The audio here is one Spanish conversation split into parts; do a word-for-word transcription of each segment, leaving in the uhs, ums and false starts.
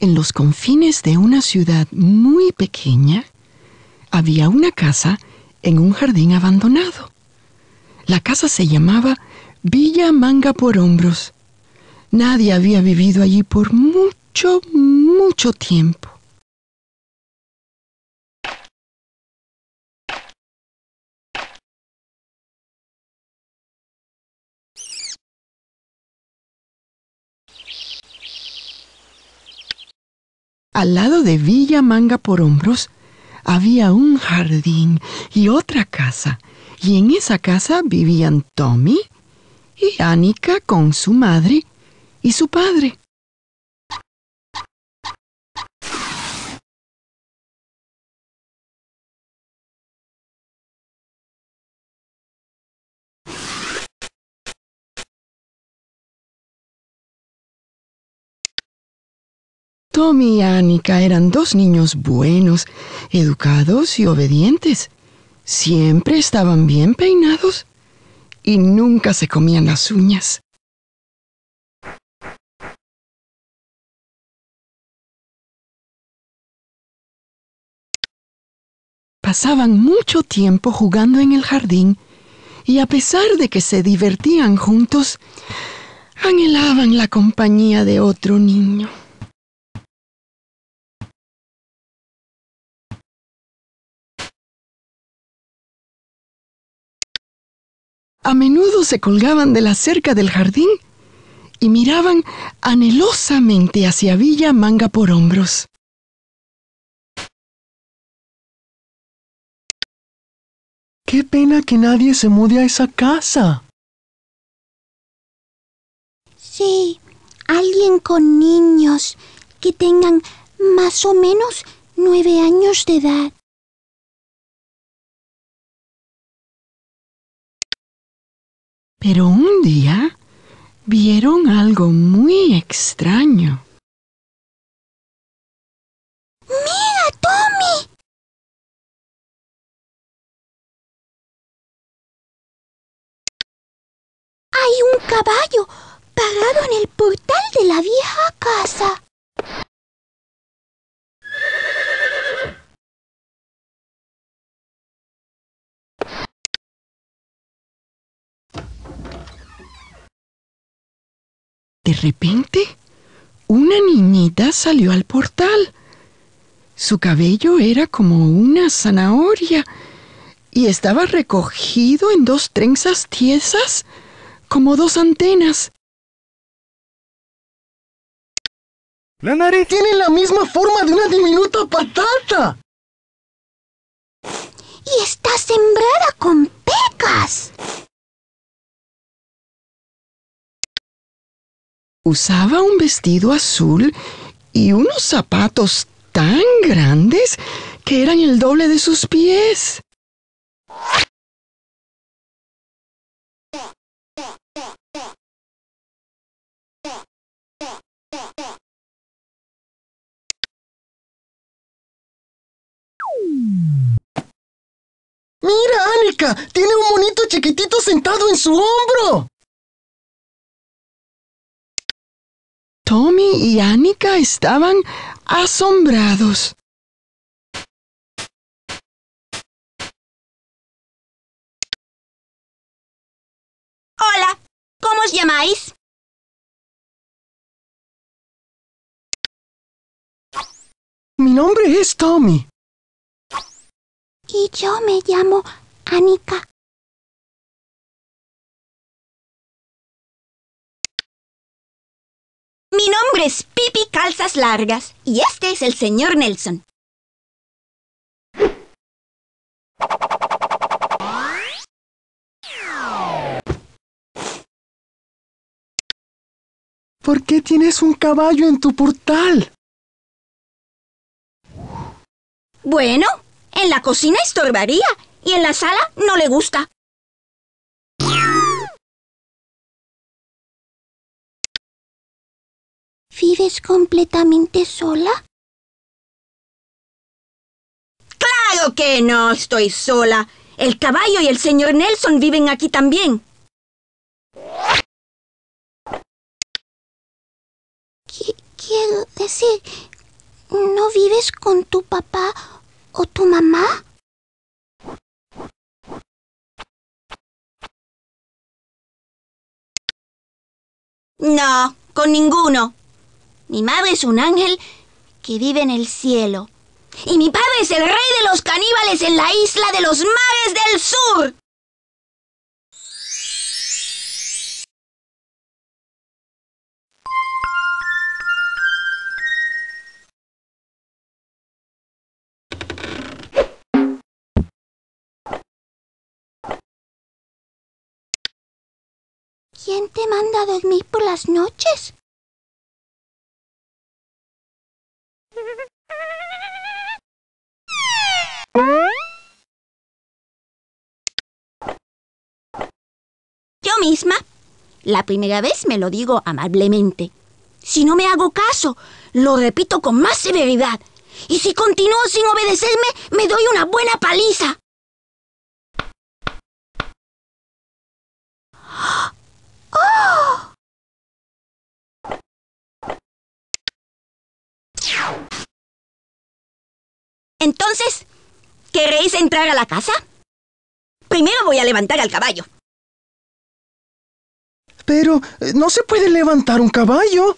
En los confines de una ciudad muy pequeña, había una casa en un jardín abandonado. La casa se llamaba Villa Manga por Hombros. Nadie había vivido allí por mucho, mucho tiempo. Al lado de Villa Manga por Hombros había un jardín y otra casa, y en esa casa vivían Tommy y Annika con su madre y su padre. Tommy y Annika eran dos niños buenos, educados y obedientes. Siempre estaban bien peinados y nunca se comían las uñas. Pasaban mucho tiempo jugando en el jardín y a pesar de que se divertían juntos, anhelaban la compañía de otro niño. A menudo se colgaban de la cerca del jardín y miraban anhelosamente hacia Villa Manga por Hombros. ¡Qué pena que nadie se mude a esa casa! Sí, alguien con niños que tengan más o menos nueve años de edad. Pero un día vieron algo muy extraño. ¡Mira, Tommy! Hay un caballo parado en el portal de la vieja casa. De repente, una niñita salió al portal. Su cabello era como una zanahoria y estaba recogido en dos trenzas tiesas, como dos antenas. ¡La nariz tiene la misma forma de una diminuta patata! Y está sembrada con pecas. Usaba un vestido azul y unos zapatos tan grandes que eran el doble de sus pies. ¡Mira, Annika! ¡Tiene un monito chiquitito sentado en su hombro! Tommy y Annika estaban asombrados. Hola, ¿cómo os llamáis? Mi nombre es Tommy. Y yo me llamo Annika. Mi nombre es Pipi Calzas Largas y este es el señor Nelson. ¿Por qué tienes un caballo en tu portal? Bueno, en la cocina estorbaría y en la sala no le gusta. ¿Vives completamente sola? ¡Claro que no estoy sola! El caballo y el señor Nelson viven aquí también. Qu- quiero decir, ¿no vives con tu papá o tu mamá? No, con ninguno. Mi madre es un ángel que vive en el cielo. Y mi padre es el rey de los caníbales en la isla de los mares del sur. ¿Quién te manda a dormir por las noches? Yo misma. La primera vez me lo digo amablemente. Si no me hago caso, lo repito con más severidad. Y si continúo sin obedecerme, me doy una buena paliza. ¡Oh! Entonces, ¿queréis entrar a la casa? Primero voy a levantar al caballo. Pero eh, no se puede levantar un caballo.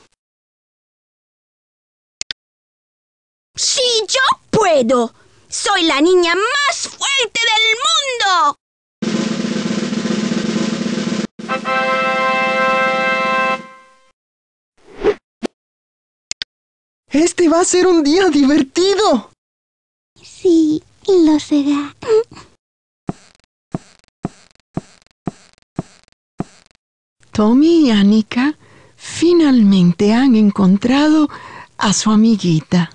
¡Sí, yo puedo! ¡Soy la niña más fuerte del mundo! Este va a ser un día divertido. Sí, lo será. Tommy y Annika finalmente han encontrado a su amiguita.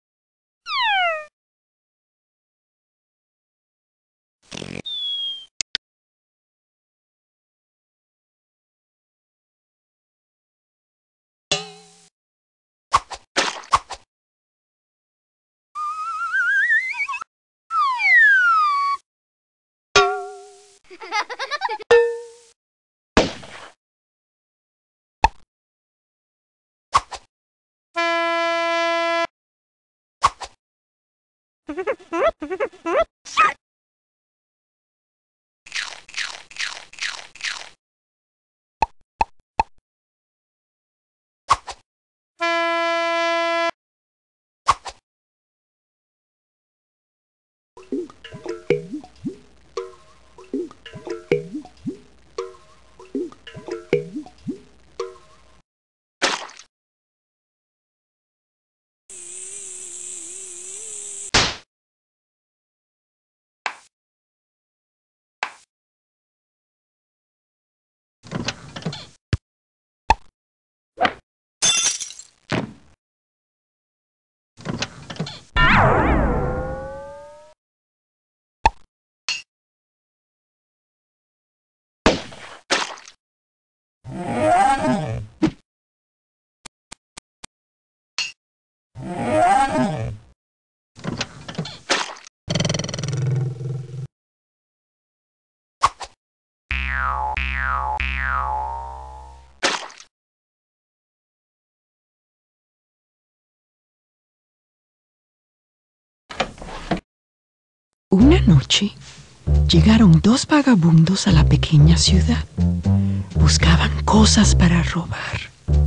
Una noche llegaron dos vagabundos a la pequeña ciudad. Buscaban cosas para robar.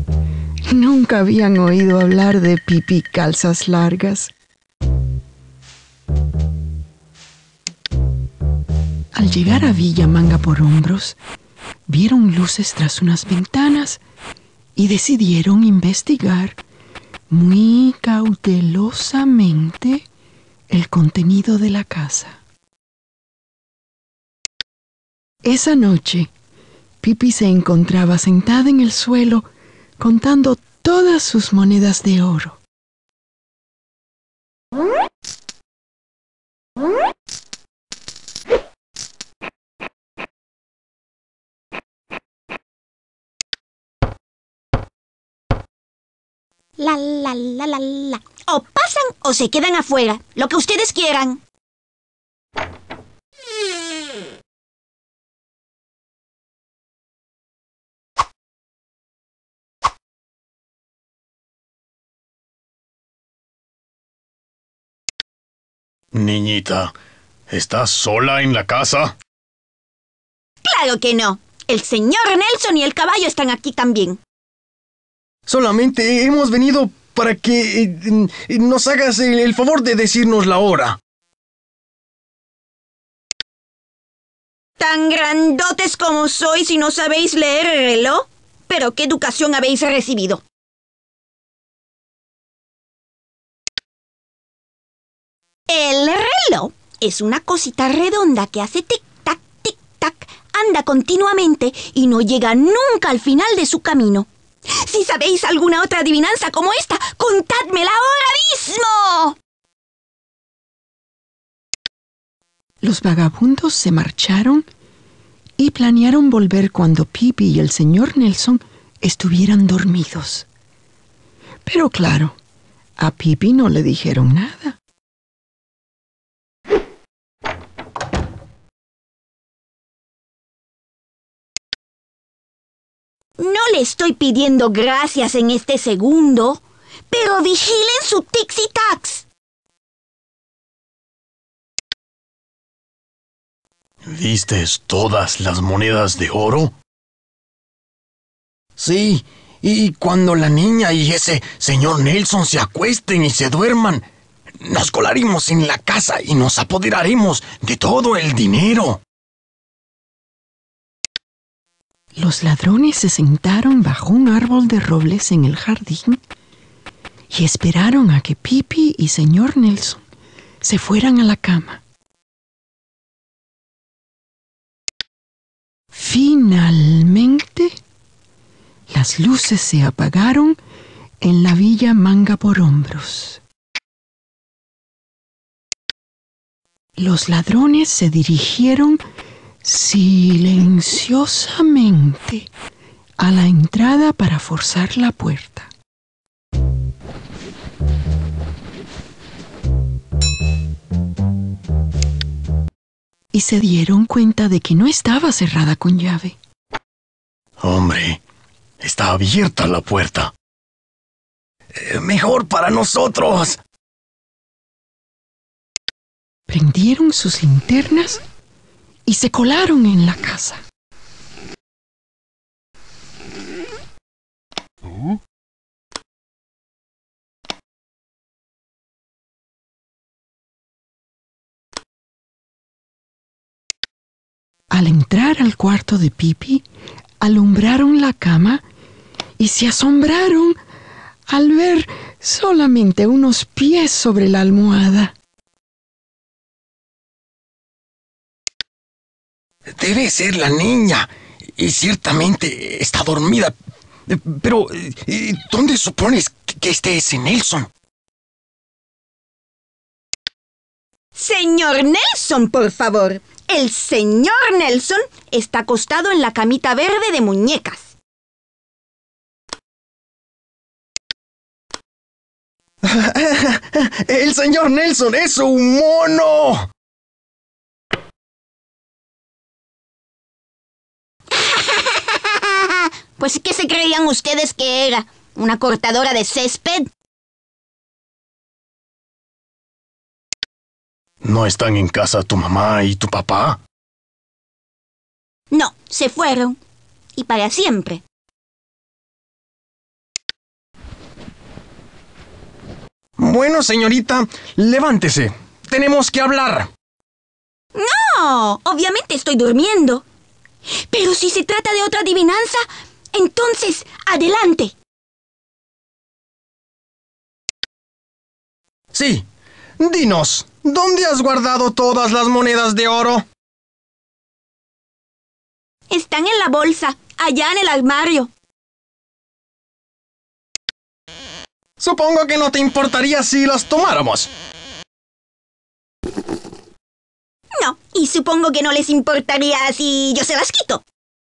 Nunca habían oído hablar de pipí calzas largas. Al llegar a Villa Manga por Hombros, vieron luces tras unas ventanas y decidieron investigar muy cautelosamente el contenido de la casa. Esa noche, Pipi se encontraba sentada en el suelo contando todas sus monedas de oro. La, la, la, la, la. O pasan o se quedan afuera. Lo que ustedes quieran. Niñita, ¿estás sola en la casa? Claro que no. El señor Nelson y el caballo están aquí también. Solamente hemos venido para que eh, nos hagas el, el favor de decirnos la hora. Tan grandotes como sois y no sabéis leer el reloj. ¿Pero qué educación habéis recibido? El reloj es una cosita redonda que hace tic-tac, tic-tac, anda continuamente y no llega nunca al final de su camino. Si sabéis alguna otra adivinanza como esta, contádmela ahora mismo. Los vagabundos se marcharon y planearon volver cuando Pipi y el señor Nelson estuvieran dormidos. Pero claro, a Pipi no le dijeron nada. No le estoy pidiendo gracias en este segundo, pero vigilen su tix-tacs. ¿Vistes todas las monedas de oro? Sí, y cuando la niña y ese señor Nelson se acuesten y se duerman, nos colaremos en la casa y nos apoderaremos de todo el dinero. Los ladrones se sentaron bajo un árbol de robles en el jardín y esperaron a que Pipi y señor Nelson se fueran a la cama. Finalmente, las luces se apagaron en la villa Manga por Hombros. Los ladrones se dirigieron silenciosamente a la entrada para forzar la puerta. Y se dieron cuenta de que no estaba cerrada con llave. Hombre, está abierta la puerta. Eh, mejor para nosotros. Prendieron sus linternas y se colaron en la casa. ¿Oh? Al entrar al cuarto de Pipi, alumbraron la cama y se asombraron al ver solamente unos pies sobre la almohada. Debe ser la niña, y ciertamente está dormida. Pero, ¿dónde supones que esté ese Nelson? Señor Nelson, por favor. El señor Nelson está acostado en la camita verde de muñecas. ¡El señor Nelson es un mono! Pues, ¿qué se creían ustedes que era? ¿Una cortadora de césped? ¿No están en casa tu mamá y tu papá? No, se fueron. Y para siempre. Bueno, señorita, levántese. Tenemos que hablar. No, obviamente estoy durmiendo. Pero si se trata de otra adivinanza, entonces, adelante. Sí, dinos, ¿dónde has guardado todas las monedas de oro? Están en la bolsa, allá en el armario. Supongo que no te importaría si las tomáramos. No, y supongo que no les importaría si yo se las quito.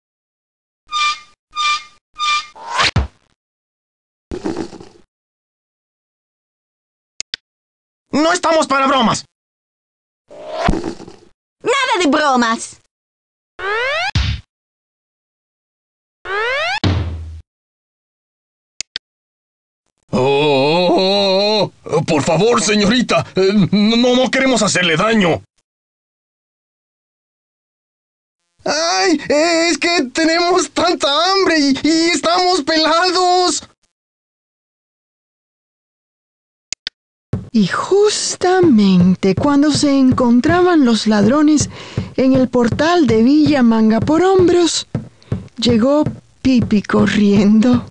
No estamos para bromas. Nada de bromas. ¡Oh! Por favor, señorita, eh, no, no queremos hacerle daño. ¡Ay! Es que tenemos tanta hambre y, y estamos pelados. Y justamente cuando se encontraban los ladrones en el portal de Villa Manga por Hombros, llegó Pipi corriendo.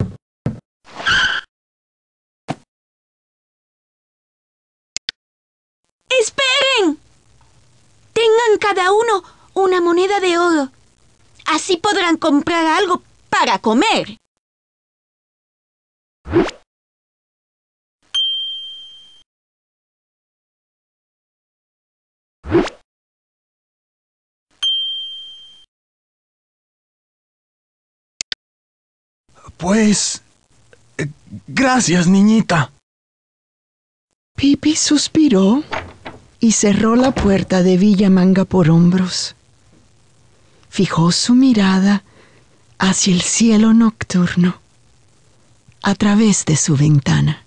¡Esperen! Tengan cada uno una moneda de oro. Así podrán comprar algo para comer. Pues... eh, gracias, niñita. Pipi suspiró y cerró la puerta de Villa Manga por Hombros. Fijó su mirada hacia el cielo nocturno a través de su ventana.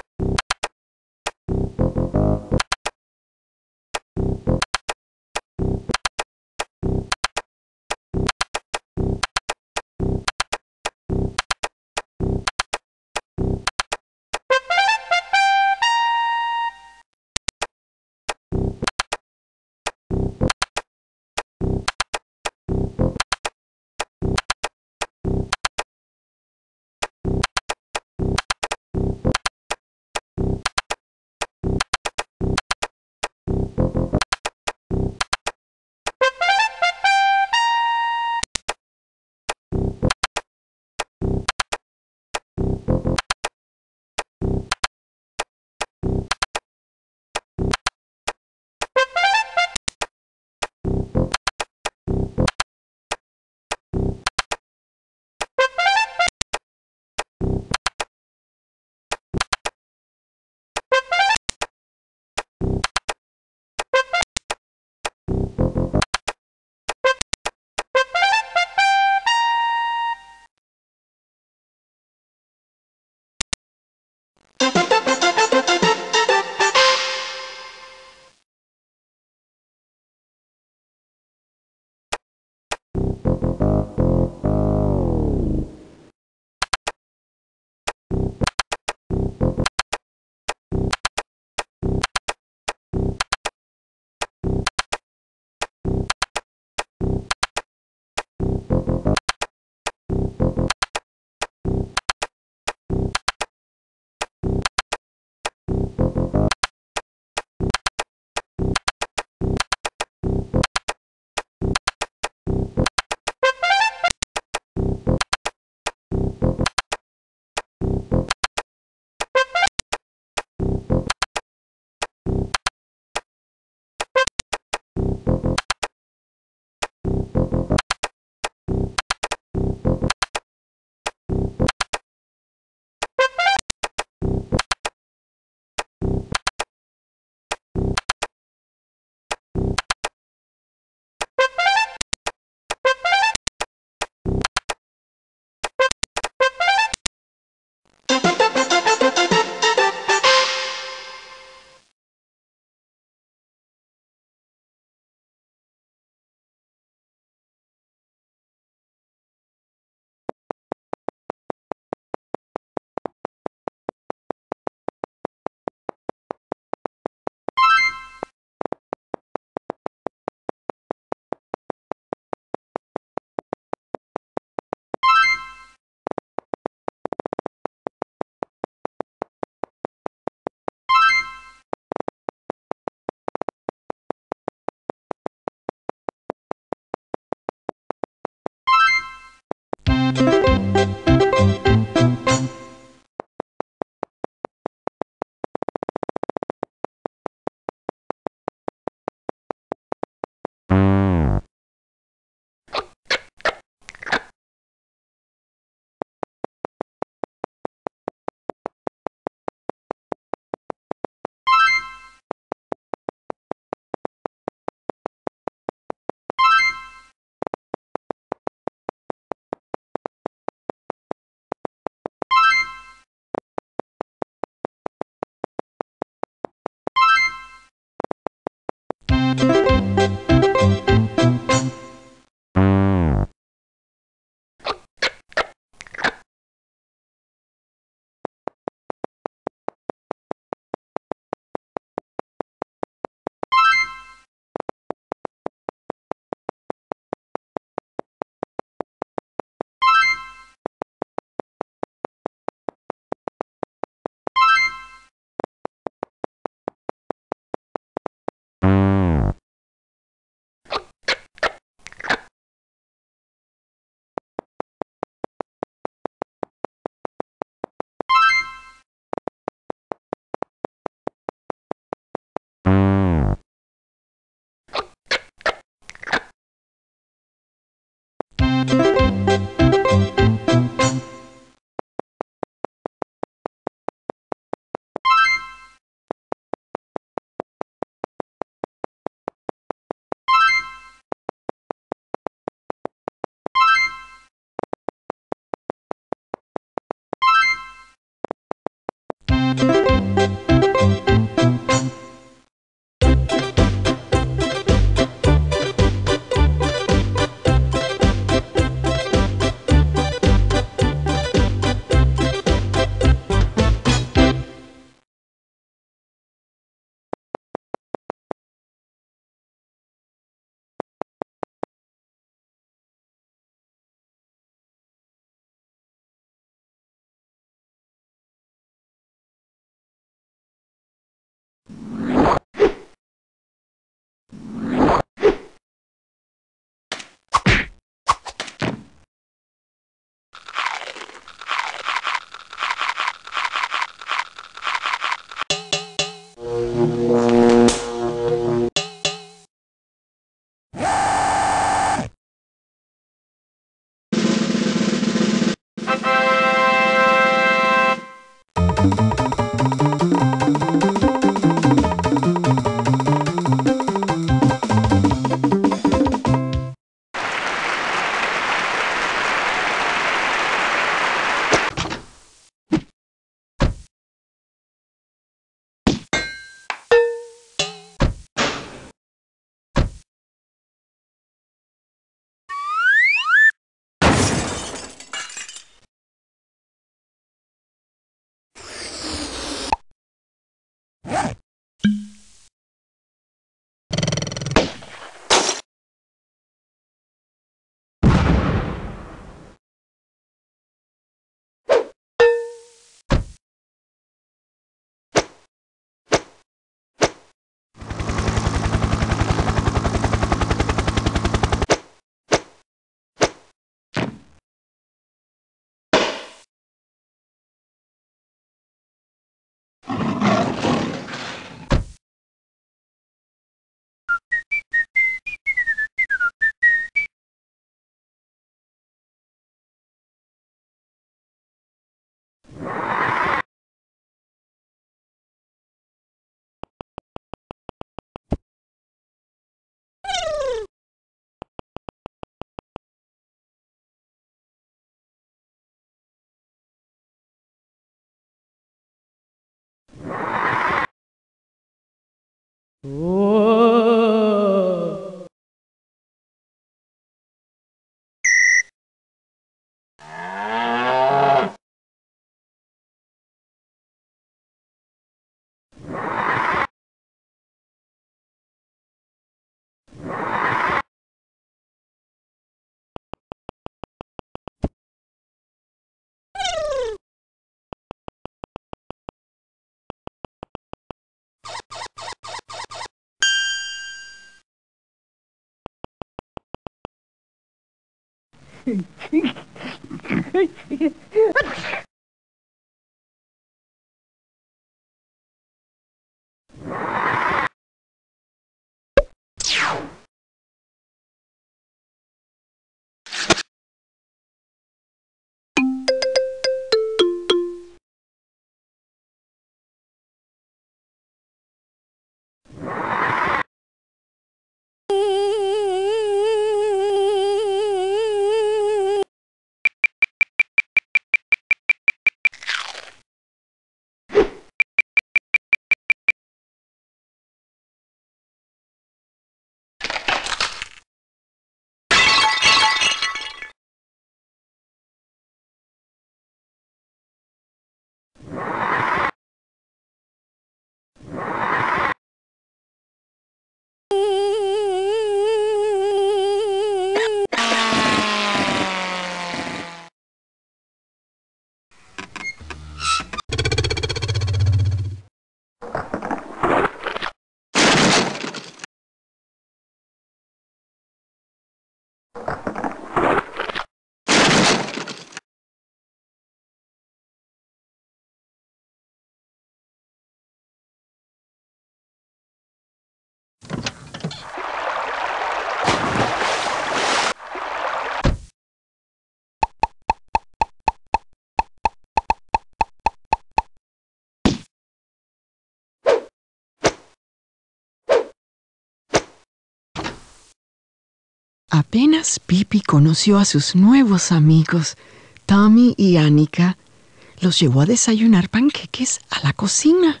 Apenas Pipi conoció a sus nuevos amigos, Tommy y Annika, los llevó a desayunar panqueques a la cocina.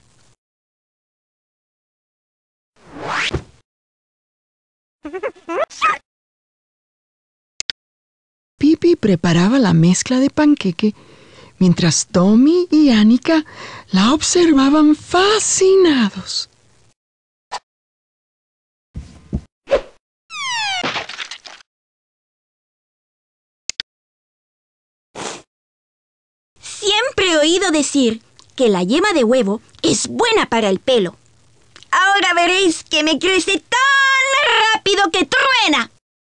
Pipi preparaba la mezcla de panqueque mientras Tommy y Annika la observaban fascinados. Siempre he oído decir que la yema de huevo es buena para el pelo. Ahora veréis que me crece tan rápido que truena.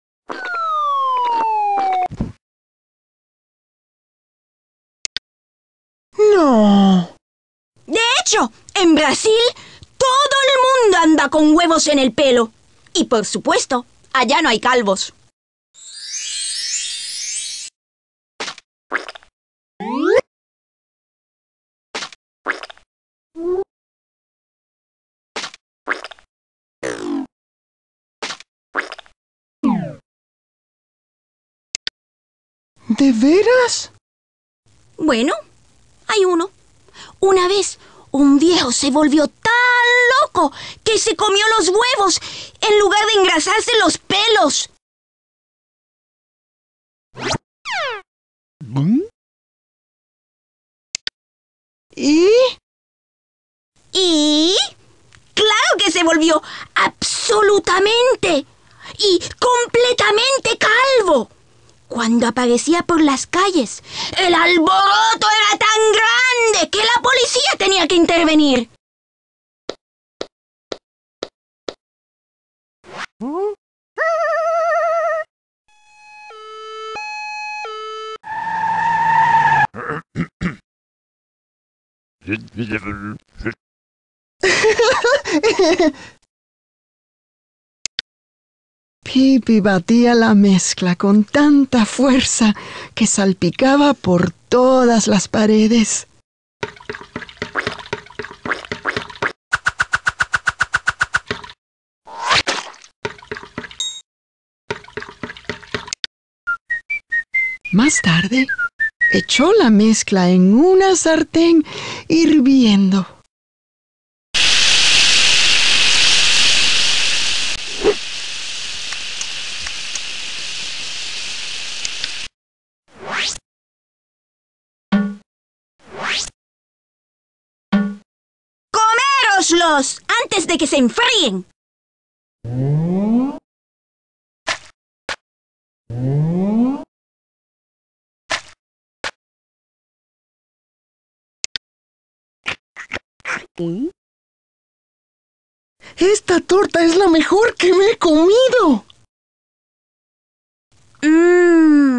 No. De hecho, en Brasil, todo el mundo anda con huevos en el pelo. Y por supuesto, allá no hay calvos. ¿De veras? Bueno, hay uno. Una vez, un viejo se volvió tan loco que se comió los huevos en lugar de engrasarse los pelos. ¿Y? ¿Y? ¡Claro que se volvió absolutamente y completamente calvo! Cuando aparecía por las calles, el alboroto era tan grande que la policía tenía que intervenir. Pipi batía la mezcla con tanta fuerza que salpicaba por todas las paredes. Más tarde, echó la mezcla en una sartén hirviendo. ¡Comámoslos antes de que se enfríen! ¡Esta torta es la mejor que me he comido! Mmm.